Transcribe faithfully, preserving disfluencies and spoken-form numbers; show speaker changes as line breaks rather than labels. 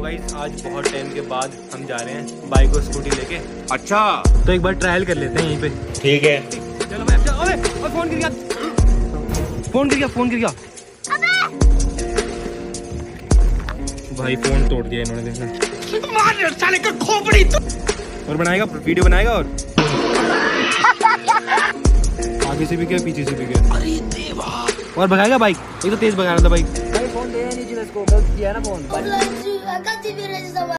Guys आज बहुत time के बाद हम जा रहे हैं बाइक और स्कूटी लेके।
अच्छा
तो एक बार ट्रायल कर लेते हैं यहीं पे।
ठीक है
चलो मैं जा, ओए, ओए, फोन गिर गया फोन गिर गया फोन गिर गया भाई फोन तोड़ दिया इन्होंने, देखना
मार साले का खोपड़ी।
और बनाएगा वीडियो बनाएगा और आगे से भी क्या पीछे से भी क्या।
अरे देवा।
और भगाएगा बाइक, एक तो तेज भगा रहा था बाइक।
भाई फोन दे नहीं जिसको गलत किया ना फोन।